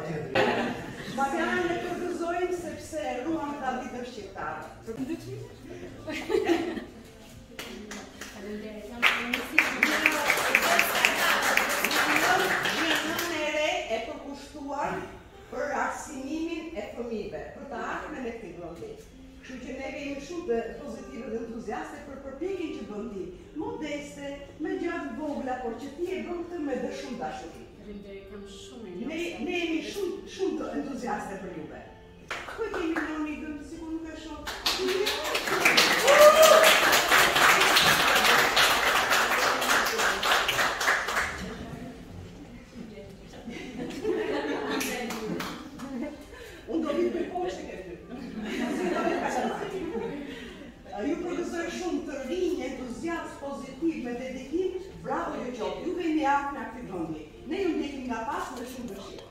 tjetëri. Marianë e përgëzojmë sepse ruan traditën shqiptare. E përkushtuar për arsimimin e fëmijëve, për të ardhmen e këtij vendi. Kështu që ne jemi shumë pozitive dhe entuziaste për përpjekjen që bën ti, modeste, me gjatë vogla, por që ti e bën këtë me shumë dashuri. Ne jemi shumë të entuziaste për juve. Ku kemi në unikën, sikur nuk e shoh. Unë do vitë për poshtë e ty. Ju përgëzoj shumë të rinj, entuziast, pozitiv, me dedikim, bravo ju qoftë. Ju veni aftë në aktivoni. Ne ju ndjekim nga pas me shumë dëshirë.